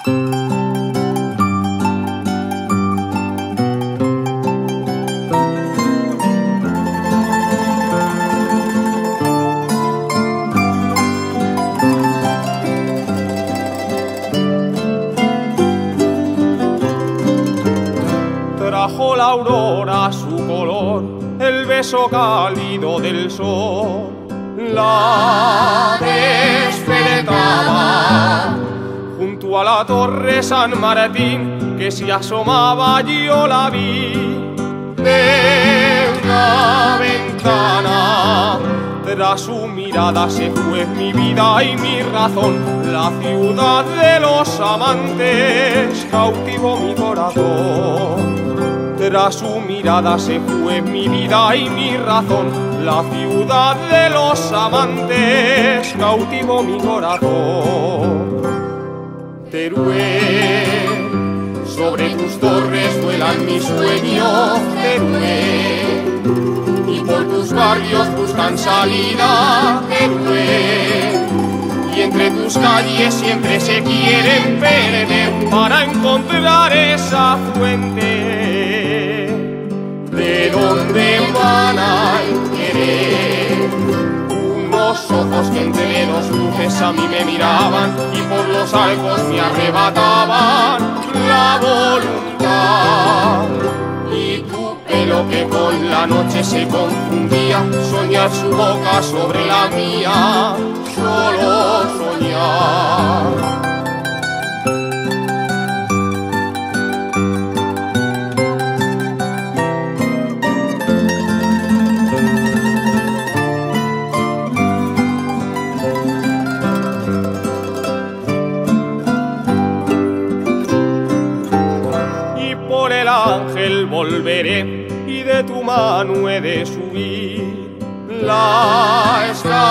Trajo la aurora su color, el beso cálido del sol. La despertaba junto a la torre San Martín, que se asomaba, yo la vi de una ventana. Tras su mirada se fue mi vida y mi razón, la ciudad de los amantes cautivó mi corazón. Tras su mirada se fue mi vida y mi razón, la ciudad de los amantes cautivó mi corazón. Teruel, sobre tus torres vuelan mis sueños, Teruel, y por tus barrios buscan salida, Teruel, y entre tus calles siempre se quieren perder para encontrar esa fuente. ¿De dónde van a querer? Unos ojos que entre dos luces a mí me miraban y por los arcos me arrebataban la voluntad. Y tu pelo que con la noche se confundía, soñar su boca sobre la mía, solo soñar. Por el ángel volveré y de tu mano he de subir la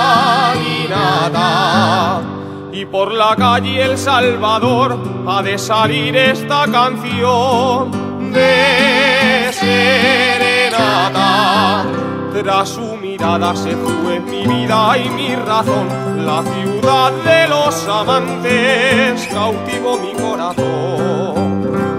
escalinata, y por la calle El Salvador ha de salir esta canción de serenata. Tras su mirada se fue mi vida y mi razón, la ciudad de los amantes cautivó mi corazón.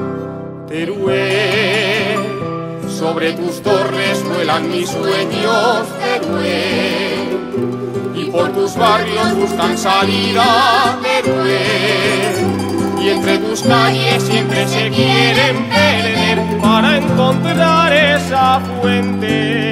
Teruel, sobre tus torres vuelan mis sueños, Teruel, y por tus barrios buscan salida, Teruel, y entre tus calles siempre se quieren perder para encontrar esa fuente.